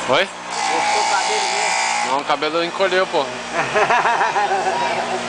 Oi? Gostou o cabelo mesmo? Não, o cabelo encolheu, pô.